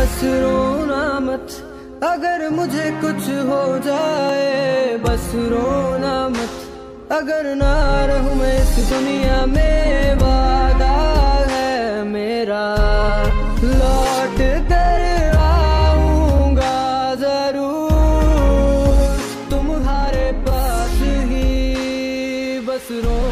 बस रोना मत, अगर मुझे कुछ हो जाए। बस रोना मत, अगर ना रहूं मैं इस दुनिया में। वादा है मेरा, लौट कर आऊंगा जरूर तुम्हारे पास ही। बस रो